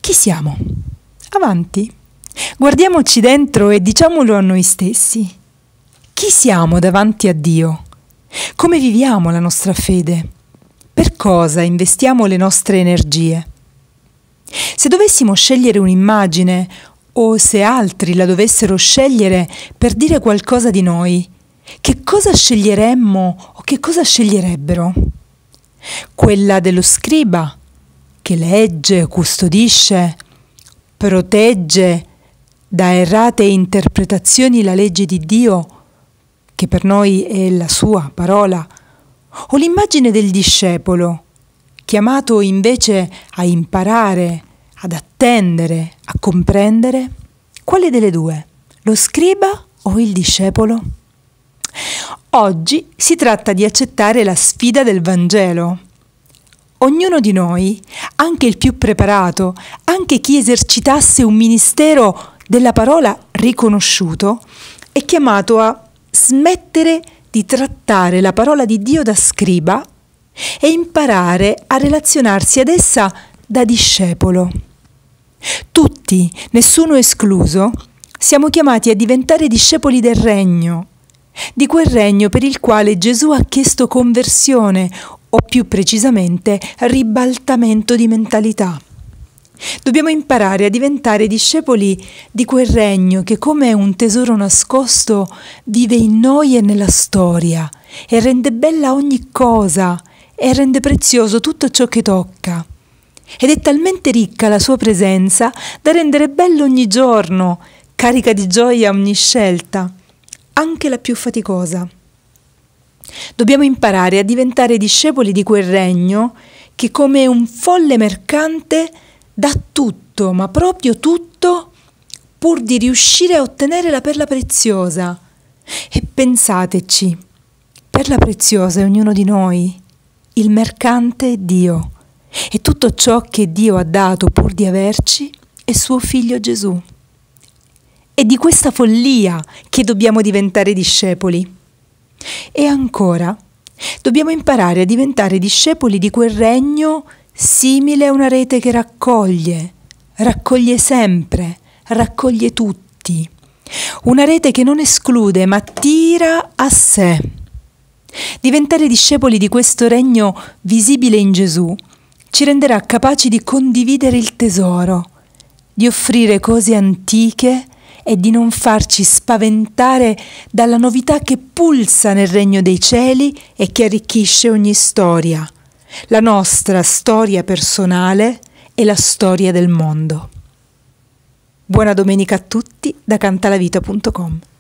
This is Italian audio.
Chi siamo? Avanti. Guardiamoci dentro e diciamolo a noi stessi. Chi siamo davanti a Dio? Come viviamo la nostra fede? Per cosa investiamo le nostre energie? Se dovessimo scegliere un'immagine o se altri la dovessero scegliere per dire qualcosa di noi, che cosa sceglieremmo o che cosa sceglierebbero? Quella dello scriba che legge, custodisce, protegge da errate interpretazioni la legge di Dio, che per noi è la sua parola, o l'immagine del discepolo, chiamato invece a imparare, ad attendere, a comprendere? Quale delle due? Lo scriba o il discepolo? Oggi si tratta di accettare la sfida del Vangelo. Ognuno di noi, anche il più preparato, anche chi esercitasse un ministero della parola riconosciuto, è chiamato a smettere di trattare la parola di Dio da scriba e imparare a relazionarsi ad essa da discepolo. Tutti, nessuno escluso, siamo chiamati a diventare discepoli del regno, di quel regno per il quale Gesù ha chiesto conversione, o più precisamente ribaltamento di mentalità. Dobbiamo imparare a diventare discepoli di quel regno che, come un tesoro nascosto, vive in noi e nella storia e rende bella ogni cosa e rende prezioso tutto ciò che tocca. Ed è talmente ricca la sua presenza da rendere bello ogni giorno, carica di gioia ogni scelta, anche la più faticosa. Dobbiamo imparare a diventare discepoli di quel regno che, come un folle mercante, dà tutto, ma proprio tutto, pur di riuscire a ottenere la perla preziosa. E pensateci, perla preziosa è ognuno di noi, il mercante è Dio, e tutto ciò che Dio ha dato pur di averci è suo figlio Gesù. È di questa follia che dobbiamo diventare discepoli. E ancora, dobbiamo imparare a diventare discepoli di quel regno simile a una rete che raccoglie sempre, raccoglie tutti. Una rete che non esclude ma tira a sé. Diventare discepoli di questo regno visibile in Gesù ci renderà capaci di condividere il tesoro, di offrire cose antiche e di non farci spaventare dalla novità che pulsa nel regno dei cieli e che arricchisce ogni storia, la nostra storia personale e la storia del mondo. Buona domenica a tutti da cantalavita.com.